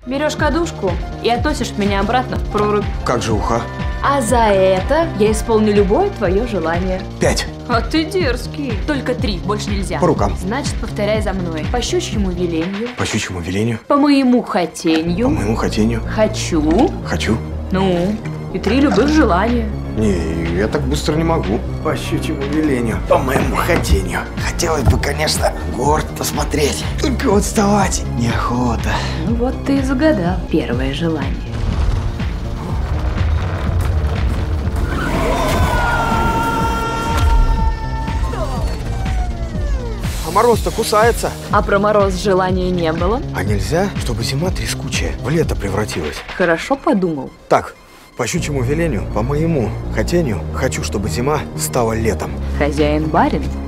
Берешь кадушку и относишь меня обратно в прорубь. Как же уха? А за это я исполню любое твое желание. 5. А ты дерзкий. Только 3, больше нельзя. По рукам. Значит, повторяй за мной. По щучьему велению. По щучьему велению. По моему По хотению. моему хотению. Хочу. Хочу. Ну, и 3 любых желания. Не, я так быстро не могу. По щучьему велению. По моему хотению. Хотелось бы, конечно, город посмотреть. Только вот вставать неохота. Ну вот ты и загадал первое желание. А мороз-то кусается. А про мороз желания не было? А нельзя, чтобы зима трескучая в лето превратилась? Хорошо подумал. Так, по щучьему велению, по моему хотению, хочу, чтобы зима стала летом. Хозяин барин.